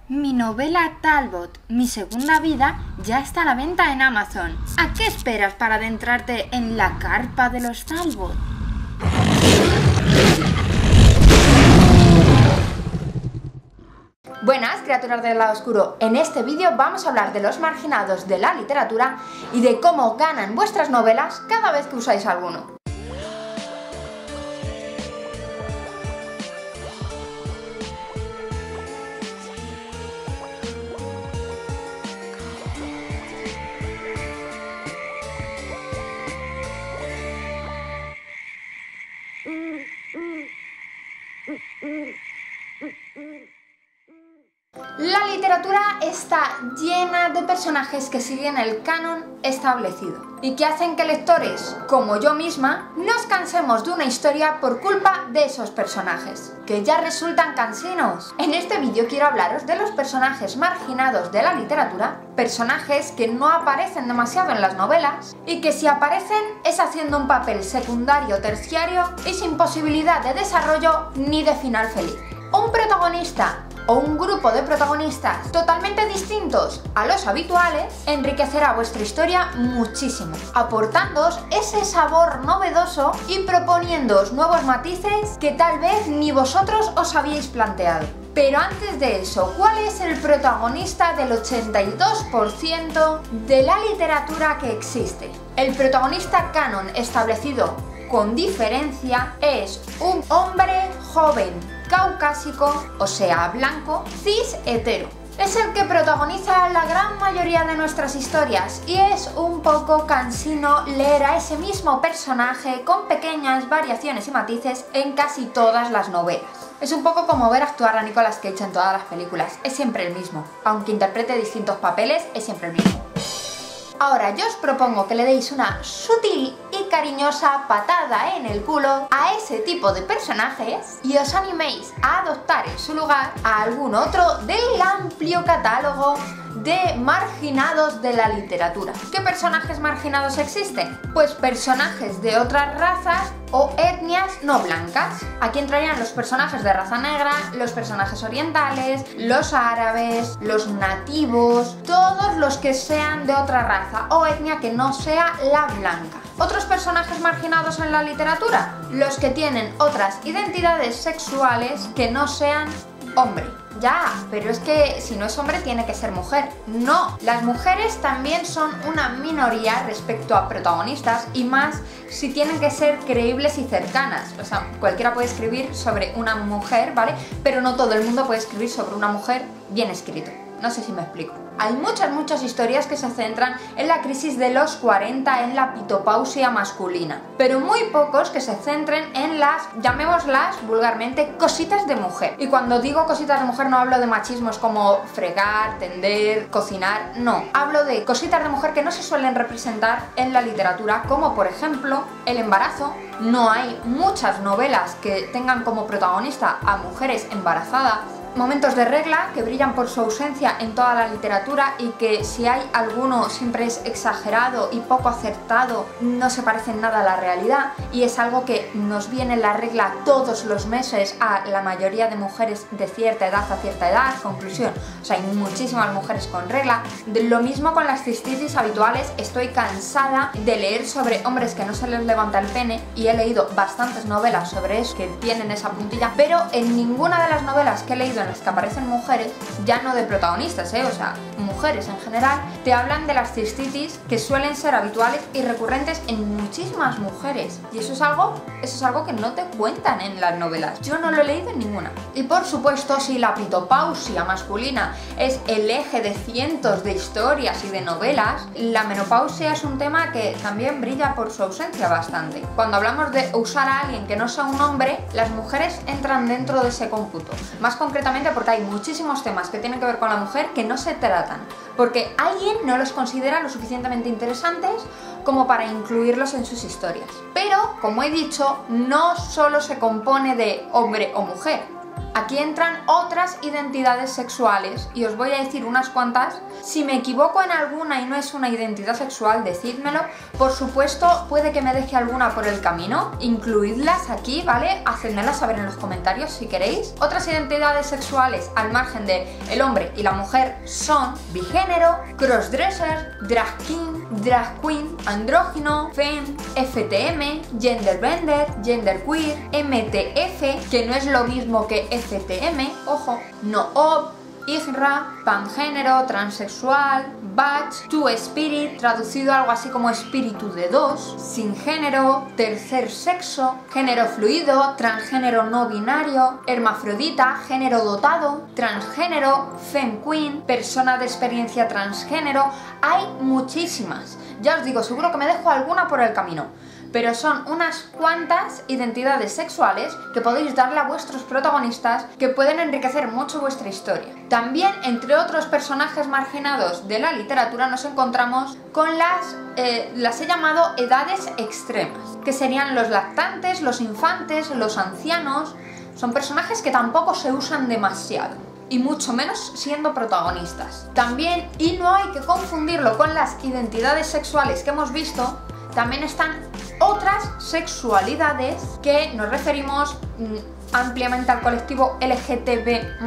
Mi novela Talbot, mi segunda vida, ya está a la venta en Amazon. ¿A qué esperas para adentrarte en la carpa de los Talbot? Buenas, criaturas del lado oscuro. En este vídeo vamos a hablar de los marginados de la literatura y de cómo ganan vuestras novelas cada vez que usáis alguno. La literatura está llena de personajes que siguen el canon establecido y que hacen que lectores, como yo misma, nos cansemos de una historia por culpa de esos personajes, que ya resultan cansinos. En este vídeo quiero hablaros de los personajes marginados de la literatura, personajes que no aparecen demasiado en las novelas y que si aparecen es haciendo un papel secundario o terciario y sin posibilidad de desarrollo ni de final feliz. Un protagonista o un grupo de protagonistas totalmente distintos a los habituales enriquecerá vuestra historia muchísimo, aportándoos ese sabor novedoso y proponiéndoos nuevos matices que tal vez ni vosotros os habíais planteado. Pero antes de eso, ¿cuál es el protagonista del 82% de la literatura que existe? El protagonista canon establecido con diferencia es un hombre joven, caucásico, o sea, blanco, cis hetero. Es el que protagoniza la gran mayoría de nuestras historias y es un poco cansino leer a ese mismo personaje con pequeñas variaciones y matices en casi todas las novelas. Es un poco como ver actuar a Nicolas Cage en todas las películas, es siempre el mismo, aunque interprete distintos papeles, es siempre el mismo. Ahora yo os propongo que le deis una sutil y cariñosa patada en el culo a ese tipo de personajes y os animéis a adoptar en su lugar a algún otro del amplio catálogo de marginados de la literatura. ¿Qué personajes marginados existen? Pues personajes de otras razas o etnias no blancas. Aquí entrarían los personajes de raza negra, los personajes orientales, los árabes, los nativos, todos los que sean de otra raza o etnia que no sea la blanca. ¿Otros personajes marginados en la literatura? Los que tienen otras identidades sexuales que no sean hombre. Ya, pero es que si no es hombre tiene que ser mujer. No, las mujeres también son una minoría respecto a protagonistas y más si tienen que ser creíbles y cercanas. O sea, cualquiera puede escribir sobre una mujer, ¿vale? Pero no todo el mundo puede escribir sobre una mujer bien escrito. No sé si me explico. Hay muchas historias que se centran en la crisis de los 40, en la pitopausia masculina, pero muy pocos que se centren en las, llamémoslas vulgarmente, cositas de mujer. Y cuando digo cositas de mujer no hablo de machismos como fregar, tender, cocinar, no. Hablo de cositas de mujer que no se suelen representar en la literatura, como por ejemplo el embarazo. No hay muchas novelas que tengan como protagonista a mujeres embarazadas. Momentos de regla que brillan por su ausencia en toda la literatura y que si hay alguno siempre es exagerado y poco acertado, no se parece en nada a la realidad y es algo que nos viene en la regla todos los meses a la mayoría de mujeres de cierta edad a cierta edad. Conclusión, o sea, hay muchísimas mujeres con regla. Lo mismo con las cistitis habituales, estoy cansada de leer sobre hombres que no se les levanta el pene y he leído bastantes novelas sobre eso que tienen esa puntilla, pero en ninguna de las novelas que he leído en las que aparecen mujeres, ya no de protagonistas, o sea, mujeres en general, te hablan de las cistitis que suelen ser habituales y recurrentes en muchísimas mujeres. Y eso es algo que no te cuentan en las novelas. Yo no lo he leído en ninguna. Y por supuesto, si la pitopausia masculina es el eje de cientos de historias y de novelas, la menopausia es un tema que también brilla por su ausencia bastante. Cuando hablamos de usar a alguien que no sea un hombre, las mujeres entran dentro de ese cómputo. Más concretamente porque hay muchísimos temas que tienen que ver con la mujer que no se tratan, porque alguien no los considera lo suficientemente interesantes como para incluirlos en sus historias. Pero, como he dicho, no solo se compone de hombre o mujer. Aquí entran otras identidades sexuales y os voy a decir unas cuantas. Si me equivoco en alguna y no es una identidad sexual, decídmelo. Por supuesto, puede que me deje alguna por el camino. Incluidlas aquí, ¿vale? Hacedmelas saber en los comentarios si queréis. Otras identidades sexuales al margen de el hombre y la mujer son bigénero, crossdresser, drag king, drag queen, andrógino, femme, FTM, genderbender, genderqueer, MTF, que no es lo mismo que FTM, ojo, no-op, IGRA, pangénero, transexual, batch, two-spirit, traducido algo así como espíritu de dos, sin género, tercer sexo, género fluido, transgénero no binario, hermafrodita, género dotado, transgénero, femqueen, persona de experiencia transgénero. Hay muchísimas. Ya os digo, seguro que me dejo alguna por el camino. Pero son unas cuantas identidades sexuales que podéis darle a vuestros protagonistas que pueden enriquecer mucho vuestra historia. También, entre otros personajes marginados de la literatura, nos encontramos con las he llamado edades extremas, que serían los lactantes, los infantes, los ancianos. Son personajes que tampoco se usan demasiado, y mucho menos siendo protagonistas. También, y no hay que confundirlo con las identidades sexuales que hemos visto, también están otras sexualidades que nos referimos ampliamente al colectivo LGTB+,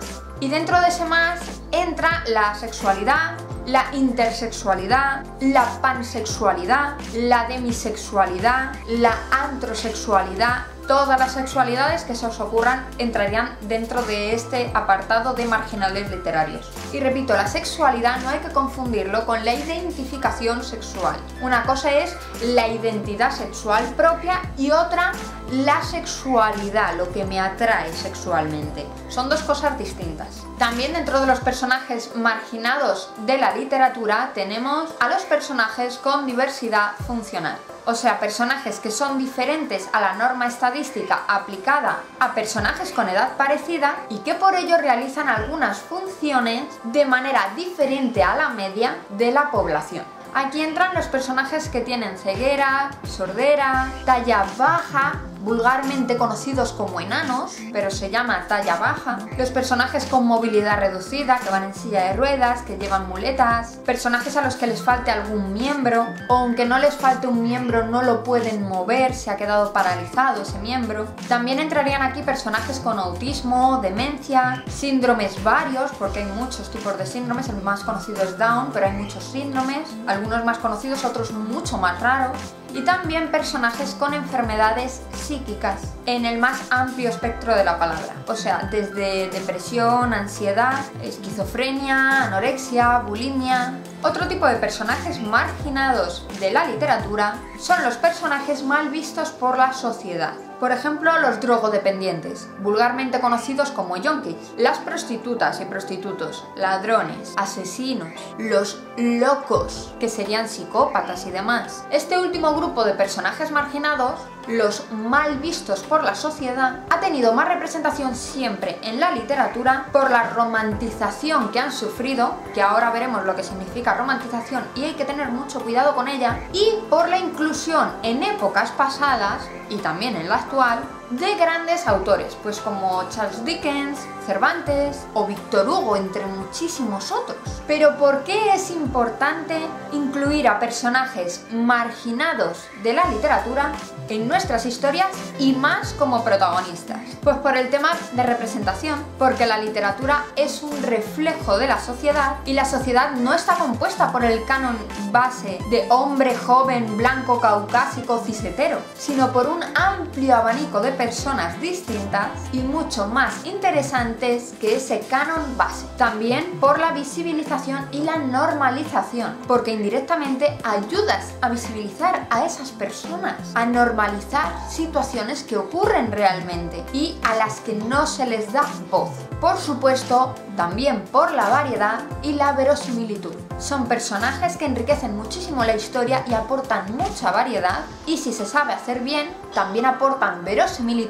y dentro de ese más entra la sexualidad, la intersexualidad, la pansexualidad, la demisexualidad, la antrosexualidad. Todas las sexualidades que se os ocurran entrarían dentro de este apartado de marginales literarios. Y repito, la sexualidad no hay que confundirlo con la identificación sexual. Una cosa es la identidad sexual propia y otra la sexualidad, lo que me atrae sexualmente. Son dos cosas distintas. También dentro de los personajes marginados de la literatura tenemos a los personajes con diversidad funcional. O sea, personajes que son diferentes a la norma estadística aplicada a personajes con edad parecida y que por ello realizan algunas funciones de manera diferente a la media de la población. Aquí entran los personajes que tienen ceguera, sordera, talla baja, vulgarmente conocidos como enanos, pero se llama talla baja, los personajes con movilidad reducida, que van en silla de ruedas, que llevan muletas, personajes a los que les falte algún miembro, o aunque no les falte un miembro no lo pueden mover, se ha quedado paralizado ese miembro. También entrarían aquí personajes con autismo, demencia, síndromes varios, porque hay muchos tipos de síndromes, el más conocido es Down, pero hay muchos síndromes, algunos más conocidos, otros mucho más raros. Y también personajes con enfermedades psíquicas en el más amplio espectro de la palabra, o sea, desde depresión, ansiedad, esquizofrenia, anorexia, bulimia. Otro tipo de personajes marginados de la literatura son los personajes mal vistos por la sociedad. Por ejemplo, los drogodependientes, vulgarmente conocidos como yonkis, las prostitutas y prostitutos, ladrones, asesinos, los locos, que serían psicópatas y demás. Este último grupo de personajes marginados, los mal vistos por la sociedad, ha tenido más representación siempre en la literatura por la romantización que han sufrido, que ahora veremos lo que significa romantización y hay que tener mucho cuidado con ella, y por la inclusión en épocas pasadas y también en la actual de grandes autores, pues como Charles Dickens, Cervantes o Víctor Hugo, entre muchísimos otros. Pero ¿por qué es importante incluir a personajes marginados de la literatura en nuestras historias y más como protagonistas? Pues por el tema de representación, porque la literatura es un reflejo de la sociedad y la sociedad no está compuesta por el canon base de hombre joven, blanco, caucásico, cisetero, sino por un amplio abanico de personas distintas y mucho más interesantes que ese canon base. También por la visibilización y la normalización, porque indirectamente ayudas a visibilizar a esas personas, a normalizar situaciones que ocurren realmente y a las que no se les da voz. Por supuesto, también por la variedad y la verosimilitud. Son personajes que enriquecen muchísimo la historia y aportan mucha variedad, y si se sabe hacer bien, también aportan verosimilitud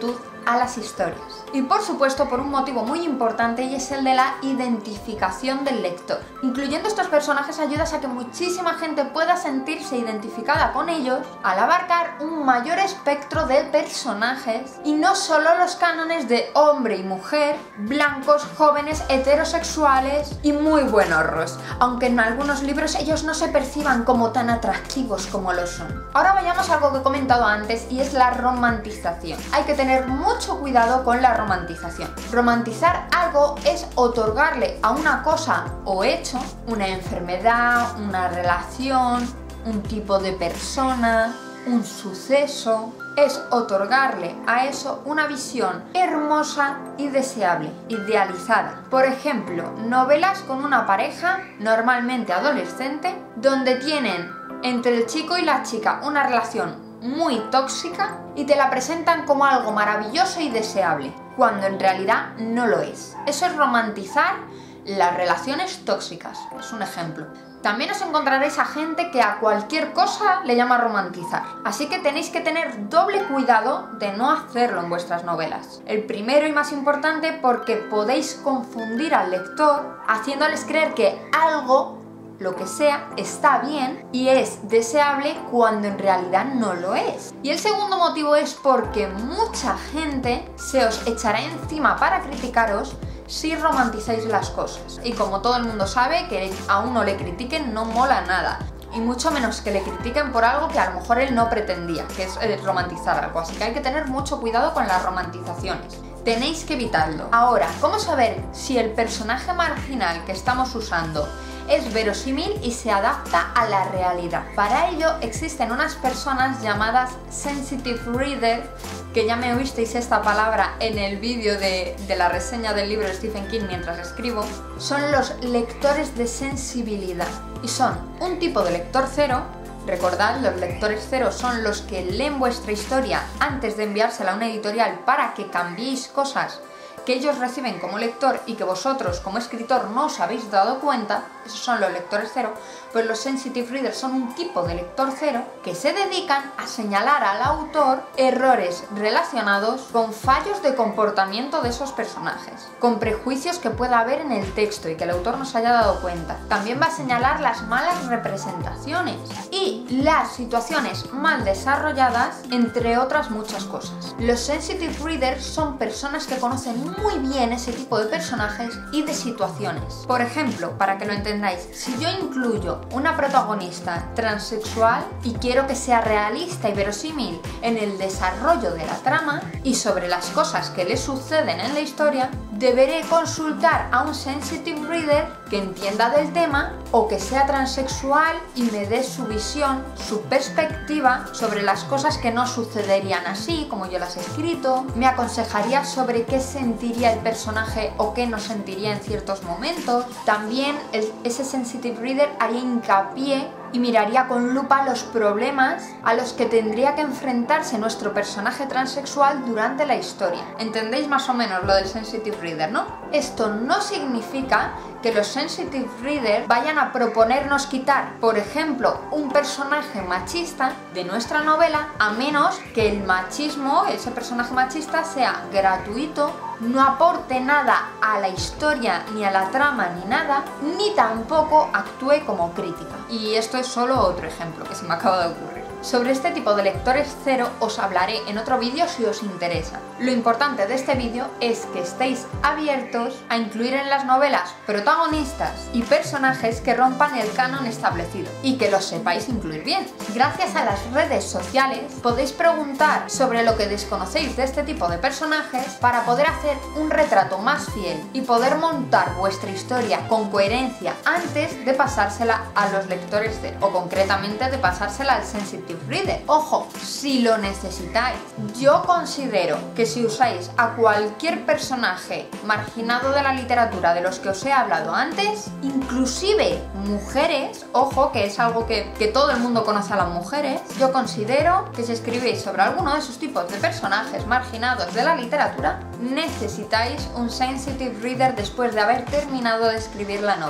a las historias. Y por supuesto por un motivo muy importante, y es el de la identificación del lector. Incluyendo estos personajes ayudas a que muchísima gente pueda sentirse identificada con ellos al abarcar un mayor espectro de personajes y no solo los cánones de hombre y mujer, blancos, jóvenes, heterosexuales y muy buenorros, aunque en algunos libros ellos no se perciban como tan atractivos como lo son. Ahora vayamos a algo que he comentado antes, y es la romantización. Hay que tener mucho cuidado con la romantización. Romantizar algo es otorgarle a una cosa o hecho una enfermedad, una relación, un tipo de persona, un suceso. Es otorgarle a eso una visión hermosa y deseable, idealizada. Por ejemplo, novelas con una pareja, normalmente adolescente, donde tienen entre el chico y la chica una relación muy tóxica y te la presentan como algo maravilloso y deseable, cuando en realidad no lo es. Eso es romantizar las relaciones tóxicas, es un ejemplo. También os encontraréis a gente que a cualquier cosa le llama romantizar, así que tenéis que tener doble cuidado de no hacerlo en vuestras novelas. El primero y más importante, porque podéis confundir al lector haciéndoles creer que algo, lo que sea, está bien y es deseable cuando en realidad no lo es. Y el segundo motivo es porque mucha gente se os echará encima para criticaros si romantizáis las cosas. Y como todo el mundo sabe, que a uno le critiquen no mola nada. Y mucho menos que le critiquen por algo que a lo mejor él no pretendía, que es romantizar algo. Así que hay que tener mucho cuidado con las romantizaciones. Tenéis que evitarlo. Ahora, ¿cómo saber si el personaje marginal que estamos usando es verosímil y se adapta a la realidad? Para ello existen unas personas llamadas sensitive reader, que ya me oísteis esta palabra en el vídeo de la reseña del libro de Stephen King mientras escribo. Son los lectores de sensibilidad y son un tipo de lector cero. Recordad, los lectores cero son los que leen vuestra historia antes de enviársela a una editorial para que cambiéis cosas que ellos reciben como lector y que vosotros como escritor no os habéis dado cuenta. Esos son los lectores cero. Pues los sensitive readers son un tipo de lector cero que se dedican a señalar al autor errores relacionados con fallos de comportamiento de esos personajes, con prejuicios que pueda haber en el texto y que el autor no se haya dado cuenta. También va a señalar las malas representaciones y las situaciones mal desarrolladas, entre otras muchas cosas. Los sensitive readers son personas que conocen muy bien ese tipo de personajes y de situaciones. Por ejemplo, para que lo entendáis, si yo incluyo una protagonista transexual y quiero que sea realista y verosímil en el desarrollo de la trama y sobre las cosas que le suceden en la historia, deberé consultar a un sensitive reader que entienda del tema o que sea transexual y me dé su visión, su perspectiva sobre las cosas que no sucederían así como yo las he escrito. Me aconsejaría sobre qué sentiría el personaje o qué no sentiría en ciertos momentos. También ese sensitive reader haría hincapié y miraría con lupa los problemas a los que tendría que enfrentarse nuestro personaje transexual durante la historia. ¿Entendéis más o menos lo del sensitive reader, no? Esto no significa que los sensitive readers vayan a proponernos quitar, por ejemplo, un personaje machista de nuestra novela, a menos que el machismo, ese personaje machista, sea gratuito, no aporte nada a la historia, ni a la trama, ni nada, ni tampoco actúe como crítica. Y esto es solo otro ejemplo que se me acaba de ocurrir. Sobre este tipo de lectores cero os hablaré en otro vídeo si os interesa. Lo importante de este vídeo es que estéis abiertos a incluir en las novelas protagonistas y personajes que rompan el canon establecido y que los sepáis incluir bien. Gracias a las redes sociales podéis preguntar sobre lo que desconocéis de este tipo de personajes para poder hacer un retrato más fiel y poder montar vuestra historia con coherencia antes de pasársela a los lectores cero, o concretamente de pasársela al sensitive reader. Ojo, si lo necesitáis. Yo considero que si usáis a cualquier personaje marginado de la literatura de los que os he hablado antes, inclusive mujeres, ojo, que es algo que todo el mundo conoce a las mujeres, yo considero que si escribís sobre alguno de esos tipos de personajes marginados de la literatura, necesitáis un sensitive reader después de haber terminado de escribir la novela,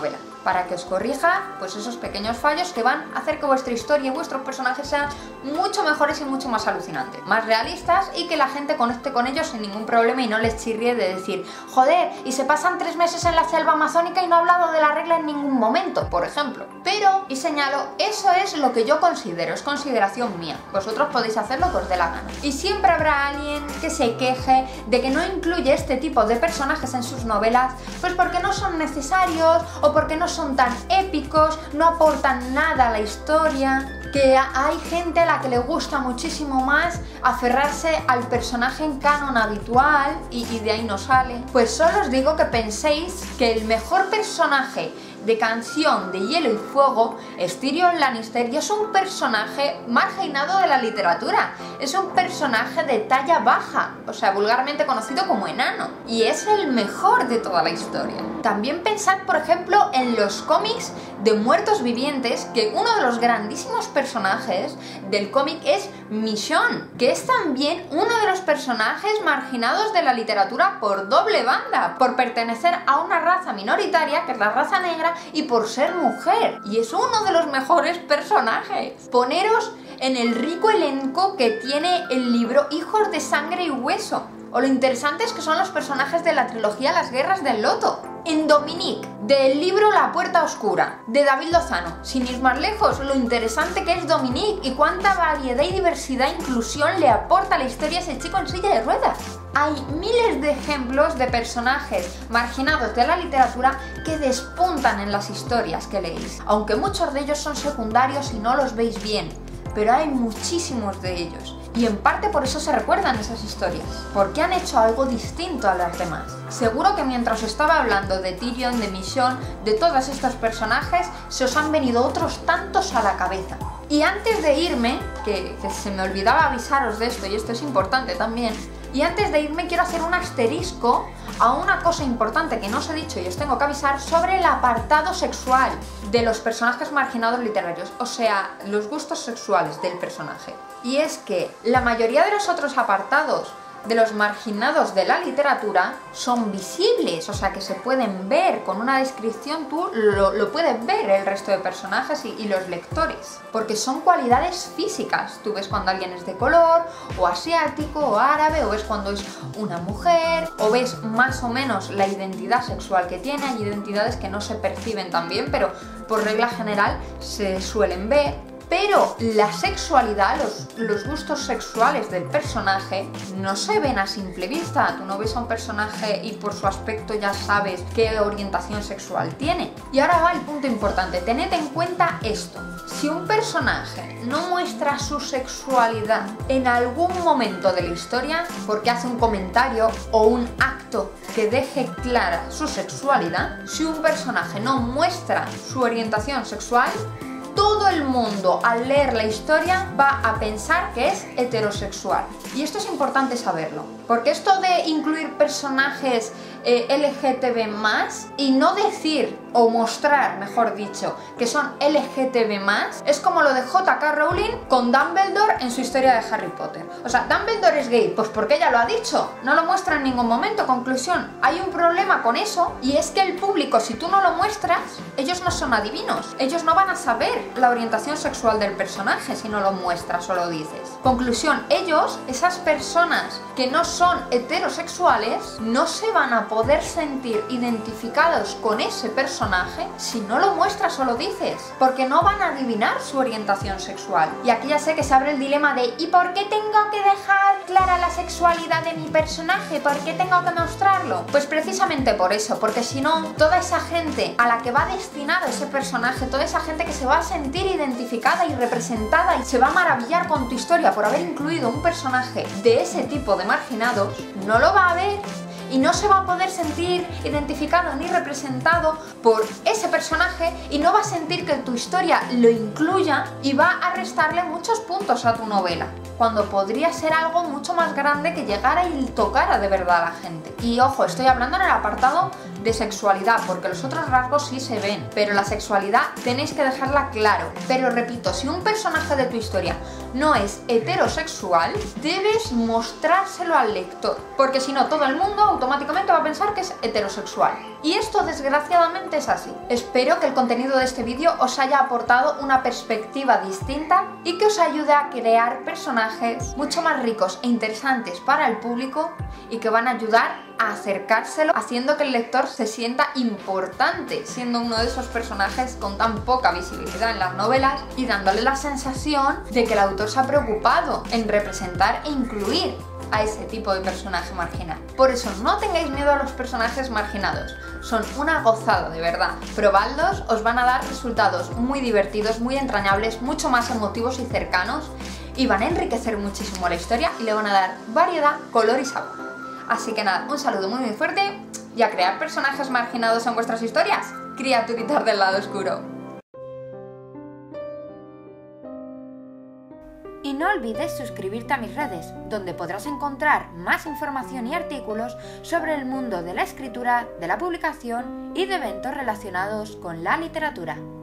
para que os corrija pues esos pequeños fallos que van a hacer que vuestra historia y vuestros personajes sean mucho mejores y mucho más alucinantes, más realistas, y que la gente conecte con ellos sin ningún problema y no les chirrie de decir, joder, y se pasan 3 meses en la selva amazónica y no ha hablado de la regla en ningún momento, por ejemplo. Pero, y señalo, eso es lo que yo considero, es consideración mía. Vosotros podéis hacer lo que os dé la gana. Y siempre habrá alguien que se queje de que no incluye este tipo de personajes en sus novelas, pues porque no son necesarios o porque no son tan épicos, no aportan nada a la historia, que hay gente a la que le gusta muchísimo más aferrarse al personaje en canon habitual y de ahí no sale. Pues solo os digo que penséis que el mejor personaje de Canción de Hielo y Fuego es Tyrion Lannister, y es un personaje marginado de la literatura. Es un personaje de talla baja, o sea, vulgarmente conocido como enano, y es el mejor de toda la historia. También pensad, por ejemplo, en los cómics de Muertos Vivientes, que uno de los grandísimos personajes del cómic es Michonne, que es también uno de los personajes marginados de la literatura por doble banda, por pertenecer a una raza minoritaria, que es la raza negra, y por ser mujer, y es uno de los mejores personajes. Poneros en el rico elenco que tiene el libro Hijos de Sangre y Hueso, o lo interesantes que son los personajes de la trilogía Las Guerras del Loto. En Dominique, del libro La Puerta Oscura, de David Lozano. Sin ir más lejos, lo interesante que es Dominique y cuánta variedad y diversidad e inclusión le aporta a la historia a ese chico en silla de ruedas. Hay miles de ejemplos de personajes marginados de la literatura que despuntan en las historias que leéis, aunque muchos de ellos son secundarios y no los veis bien, pero hay muchísimos de ellos. Y en parte por eso se recuerdan esas historias, porque han hecho algo distinto a las demás. Seguro que mientras os estaba hablando de Tyrion, de Michonne, de todos estos personajes, se os han venido otros tantos a la cabeza. Y antes de irme, que se me olvidaba avisaros de esto, y esto es importante también, y antes de irme quiero hacer un asterisco a una cosa importante que no os he dicho y os tengo que avisar sobre el apartado sexual de los personajes marginados literarios, o sea, los gustos sexuales del personaje. Y es que la mayoría de los otros apartados de los marginados de la literatura son visibles, o sea que se pueden ver con una descripción, tú lo puedes ver el resto de personajes y los lectores, porque son cualidades físicas. Tú ves cuando alguien es de color, o asiático, o árabe, o ves cuando es una mujer, o ves más o menos la identidad sexual que tiene. Hay identidades que no se perciben tan bien, pero por regla general se suelen ver. Pero la sexualidad, los gustos sexuales del personaje no se ven a simple vista. Tú no ves a un personaje y por su aspecto ya sabes qué orientación sexual tiene. Y ahora va el punto importante, tened en cuenta esto. Si un personaje no muestra su sexualidad en algún momento de la historia, porque hace un comentario o un acto que deje clara su sexualidad, si un personaje no muestra su orientación sexual, todo el mundo al leer la historia va a pensar que es heterosexual. Y esto es importante saberlo, porque esto de incluir personajes LGTB+, y no decir o mostrar, mejor dicho, que son LGTB+, es como lo de J.K. Rowling con Dumbledore en su historia de Harry Potter. O sea, Dumbledore es gay, pues porque ella lo ha dicho, no lo muestra en ningún momento. Conclusión, hay un problema con eso, y es que el público, si tú no lo muestras, ellos no son adivinos, ellos no van a saber la orientación sexual del personaje si no lo muestras o lo dices. Conclusión, ellos, esas personas que no son heterosexuales, no se van a poder sentir identificados con ese personaje si no lo muestras o lo dices, porque no van a adivinar su orientación sexual. Y aquí ya sé que se abre el dilema de ¿y por qué tengo que dejar clara la sexualidad de mi personaje? ¿Por qué tengo que mostrarlo? Pues precisamente por eso, porque si no, toda esa gente a la que va destinado ese personaje, toda esa gente que se va a sentir identificada y representada y se va a maravillar con tu historia por haber incluido un personaje de ese tipo de marginados, no lo va a ver y no se va a poder sentir identificado ni representado por ese personaje, y no va a sentir que tu historia lo incluya, y va a restarle muchos puntos a tu novela, cuando podría ser algo mucho más grande que llegara y tocara de verdad a la gente. Y ojo, estoy hablando en el apartado de sexualidad, porque los otros rasgos sí se ven, pero la sexualidad tenéis que dejarla claro. Pero repito, si un personaje de tu historia no es heterosexual, debes mostrárselo al lector, porque si no, todo el mundo automáticamente va a pensar que es heterosexual. Y esto desgraciadamente es así. Espero que el contenido de este vídeo os haya aportado una perspectiva distinta y que os ayude a crear personajes mucho más ricos e interesantes para el público y que van a ayudar a acercárselo, haciendo que el lector se sienta importante, siendo uno de esos personajes con tan poca visibilidad en las novelas y dándole la sensación de que el autor se ha preocupado en representar e incluir a ese tipo de personaje marginal. Por eso no tengáis miedo a los personajes marginados, son una gozada de verdad. Probadlos, os van a dar resultados muy divertidos, muy entrañables, mucho más emotivos y cercanos, y van a enriquecer muchísimo la historia y le van a dar variedad, color y sabor. Así que nada, un saludo muy fuerte y a crear personajes marginados en vuestras historias, criaturitas del lado oscuro. Y no olvides suscribirte a mis redes, donde podrás encontrar más información y artículos sobre el mundo de la escritura, de la publicación y de eventos relacionados con la literatura.